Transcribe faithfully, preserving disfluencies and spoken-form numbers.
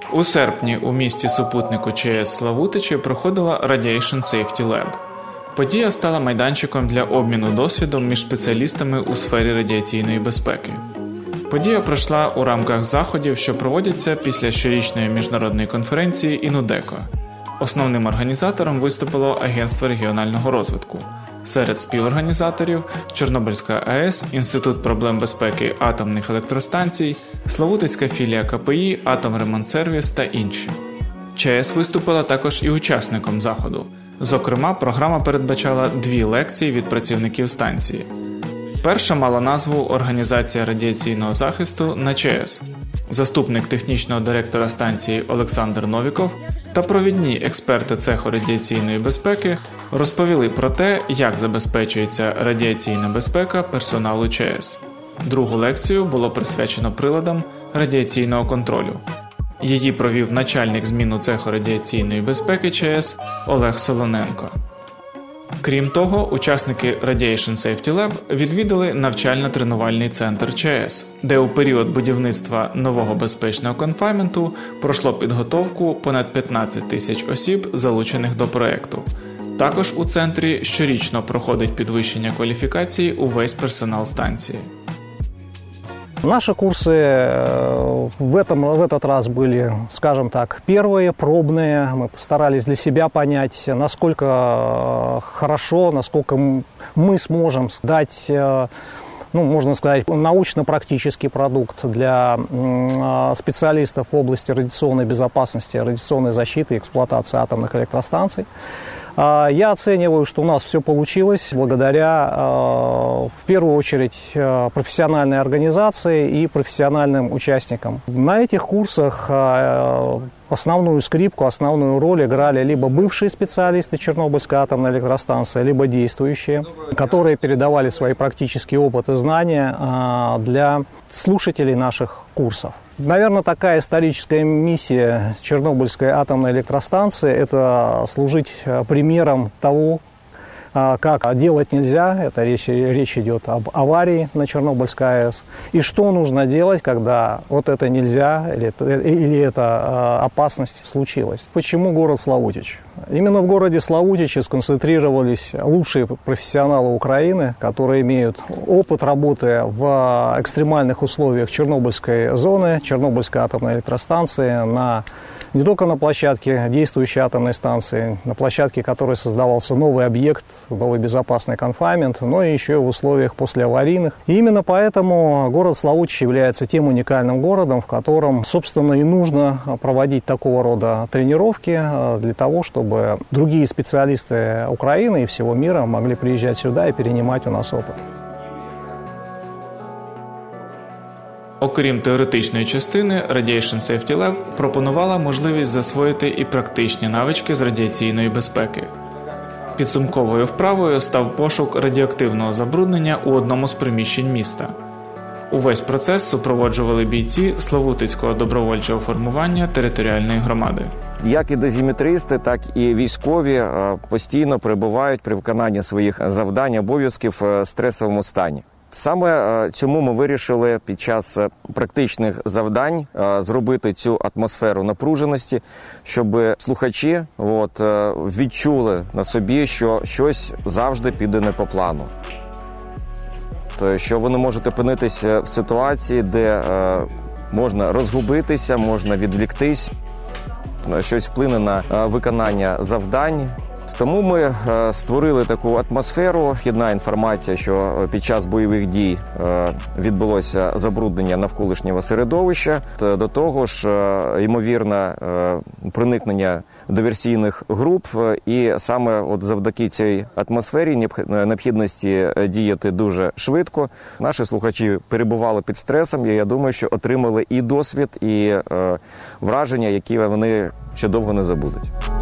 У серпні у місті-супутнику ЧАЕС Славутичі проходила Radiation Safety Lab. Подія стала майданчиком для обміну досвідом між спеціалістами у сфері радіаційної безпеки. Подія пройшла у рамках заходів, що проводяться після щорічної міжнародної конференції «Інудеко». Основним організатором виступило Агентство регіонального розвитку. Серед співорганізаторів – Чорнобильська АЕС, Інститут проблем безпеки атомних електростанцій, Славутицька філія КПІ, Атомремонтсервіс та інші. ЧАЕС виступила також і учасником заходу. Зокрема, програма передбачала дві лекції від працівників станції. Перша мала назву «Організація радіаційного захисту на ЧАЕС». Заступник технічного директора станції Олександр Новіков та провідні експерти цеху радіаційної безпеки розповіли про те, як забезпечується радіаційна безпека персоналу ЧАЕС. Другу лекцію було присвячено приладам радіаційного контролю. Її провів начальник зміну цеху радіаційної безпеки ЧАЕС Олег Солоненко. Крім того, учасники Radiation Safety Lab відвідали навчально-тренувальний центр ЧАЕС, де у період будівництва нового безпечного конфайнменту пройшло підготовку понад п'ятнадцять тисяч осіб, залучених до проєкту. Також у центрі щорічно проходить підвищення кваліфікації увесь персонал станції. Наши курсы в, этом, в этот раз были, скажем так, первые, пробные. Мы постарались для себя понять, насколько хорошо, насколько мы сможем дать, ну, можно сказать, научно-практический продукт для специалистов в области радиационной безопасности, радиационной защиты и эксплуатации атомных электростанций. Я оцениваю, что у нас все получилось благодаря, в первую очередь, профессиональной организации и профессиональным участникам. На этих курсах основную скрипку, основную роль играли либо бывшие специалисты Чернобыльской атомной электростанции, либо действующие, которые передавали свои практические опыт и знания для слушателей наших курсов. Наверное, такая историческая миссия Чернобыльской атомной электростанции – это служить примером того, как делать нельзя, это речь, речь идет об аварии на Чернобыльской АЭС, и что нужно делать, когда вот это нельзя или, или эта опасность случилась. Почему город Славутич? Именно в городе Славутиче сконцентрировались лучшие профессионалы Украины, которые имеют опыт работы в экстремальных условиях Чернобыльской зоны, Чернобыльской атомной электростанции, на, не только на площадке действующей атомной станции, на площадке, которой создавался новый объект, новый безопасный конфайнмент, но и еще и в условиях послеаварийных. И именно поэтому город Славутич является тем уникальным городом, в котором, собственно, и нужно проводить такого рода тренировки для того, чтобы чтобы другие специалисты Украины и всего мира могли приезжать сюда и перенимать у нас опыт. Окрім теоретичної частини, Radiation Safety Lab пропонувала можливість засвоїти і практичні навички з радіаційної безпеки. Підсумковою вправою став пошук радіоактивного забруднення у одному з приміщень міста. Увесь процес супроводжували бійці Славутицького добровольчого формування територіальної громади. Як і дозиметристи, так і військові постійно перебувають при виконанні своїх завдань, обов'язків в стресовому стані. Саме цьому ми вирішили під час практичних завдань зробити цю атмосферу напруженості, щоб слухачі от, відчули на собі, що щось завжди піде не по плану. Що ви не можете опинитися в ситуації, де можна розгубитися, можна відвліктись, щось вплине на виконання завдань. Тому ми створили таку атмосферу, вхідна інформація, що під час бойових дій відбулося забруднення навколишнього середовища. До того ж, ймовірне проникнення диверсійних груп, і саме от завдяки цій атмосфері необхідності діяти дуже швидко. Наші слухачі перебували під стресом, і я думаю, що отримали і досвід, і враження, які вони ще довго не забудуть.